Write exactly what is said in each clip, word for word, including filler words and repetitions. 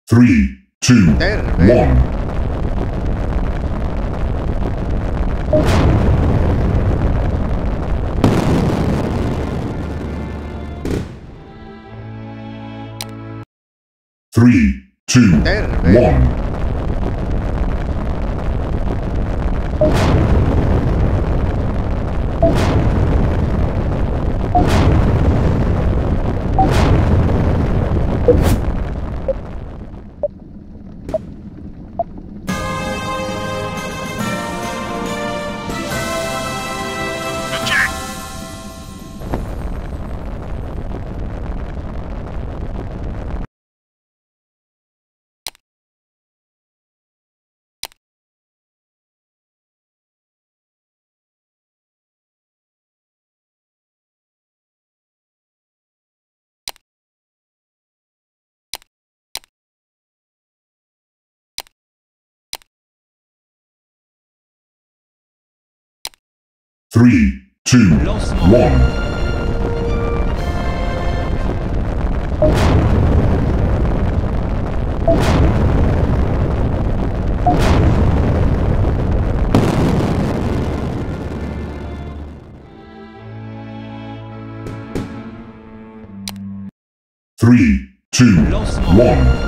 Three, two, one. Three, two, one. Three, two, one. Three, two, one.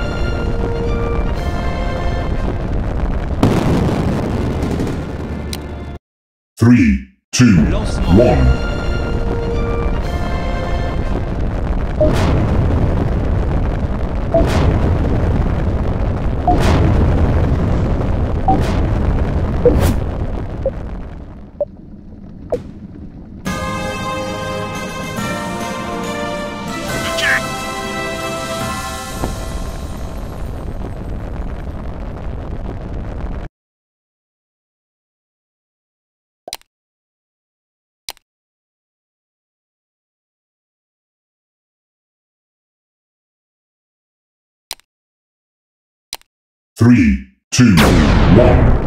Three, two, one. Three, two, one.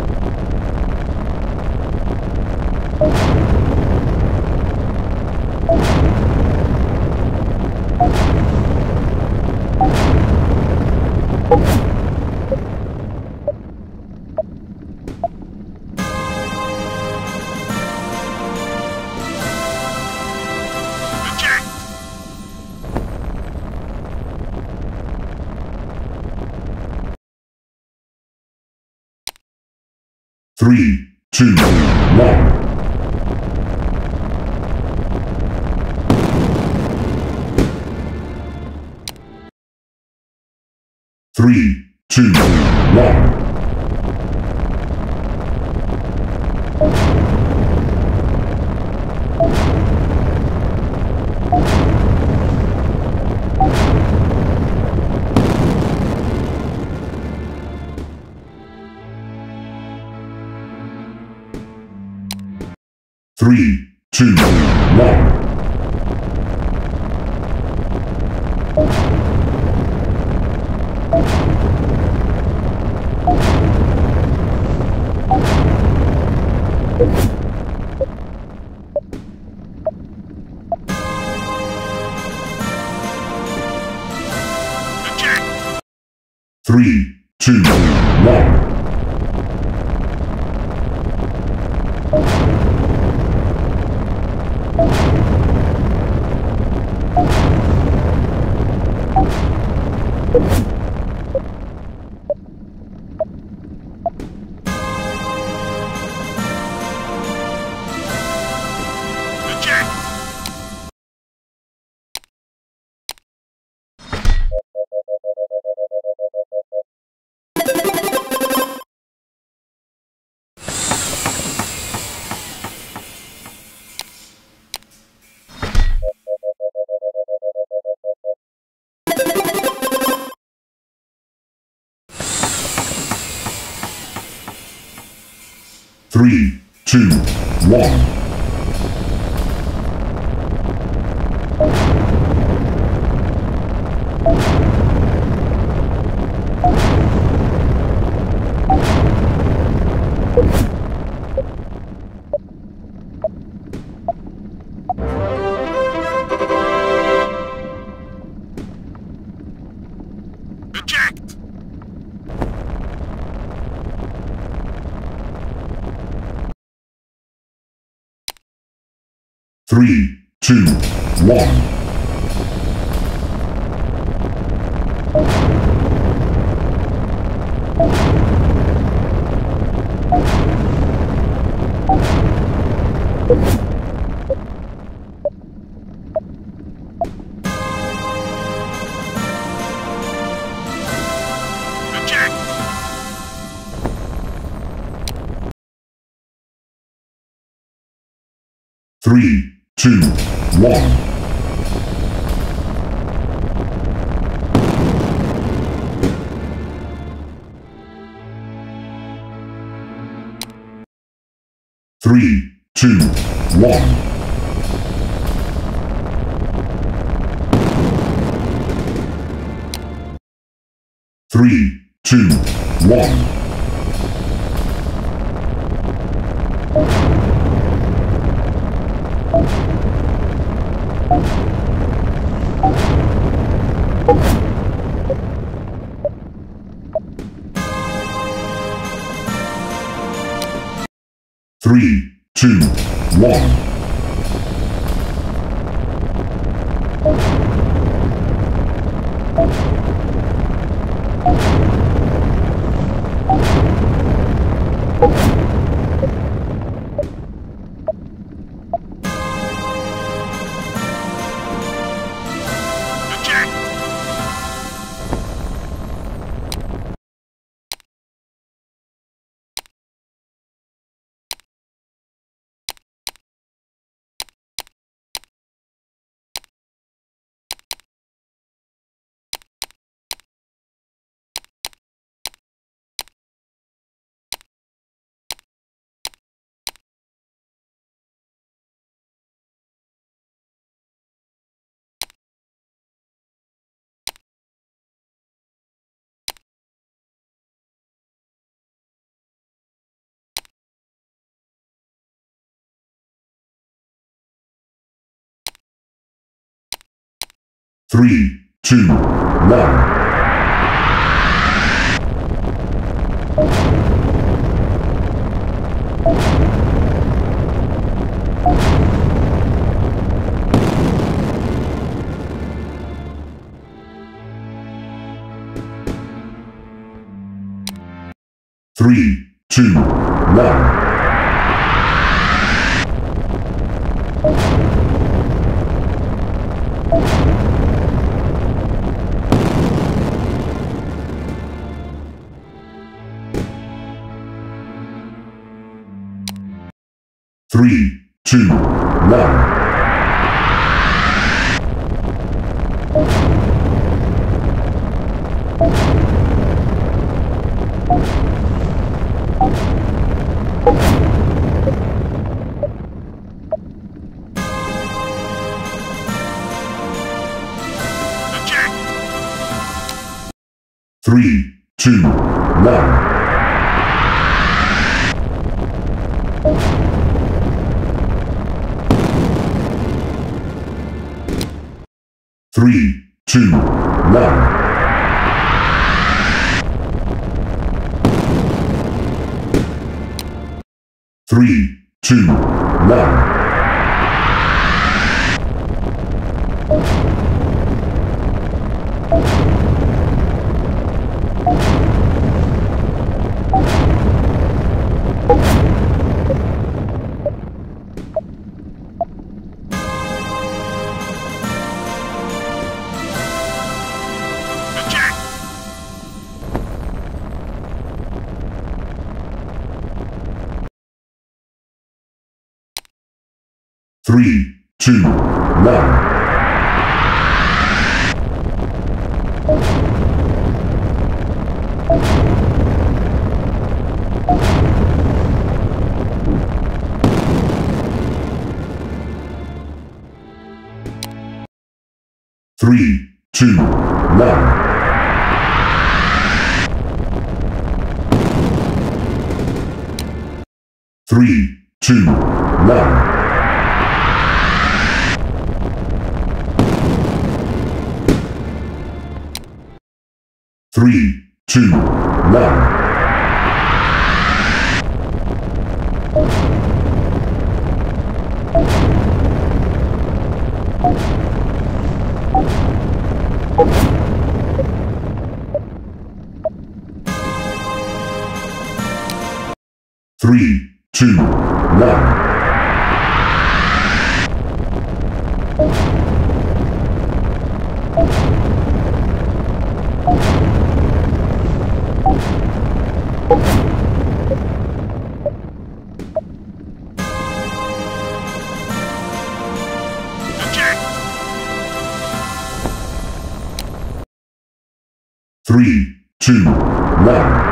Three, two, one. Three, two, one. Three, two, one. Three, two, one. Three, two, one. Eject! Three, two, one. Three, two, one. Three, two, one. Three, two, one. Three, two, one. Three, two, one. Three, two, one. Three, two, one. Three, two, one. Three, two, one. Three, two, one. Three, two, one. Three, two, one. Three, two, one. Three, two, one. Three, two, one. Three, two, one.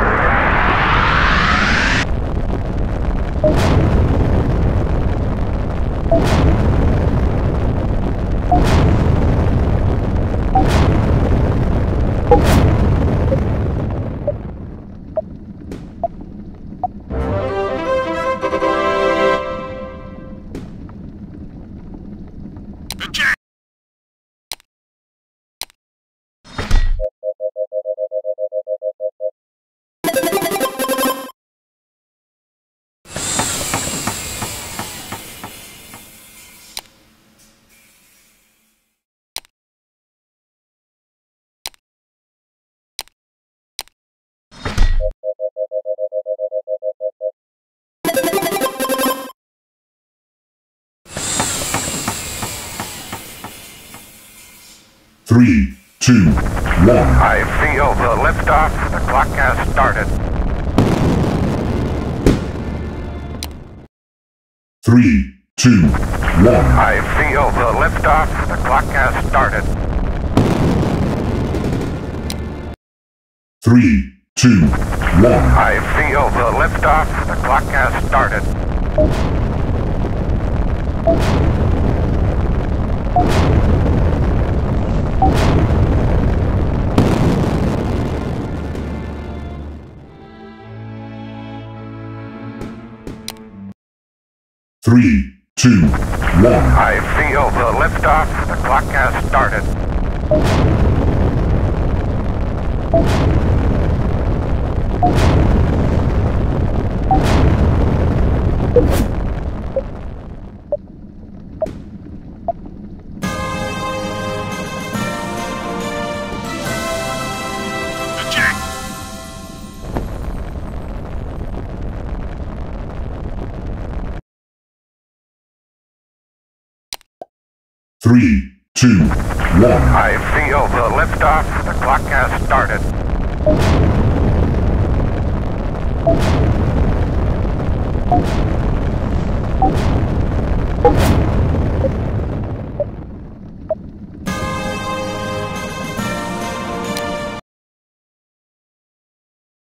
Three, two, one. I feel the liftoff. The clock has started. Three, two, one. I feel the liftoff. The clock has started. Three, two, one. I feel the liftoff. The clock has started. Three, two, one. I feel the liftoff. The clock has started. Three, two, one. I feel the liftoff. The clock has started.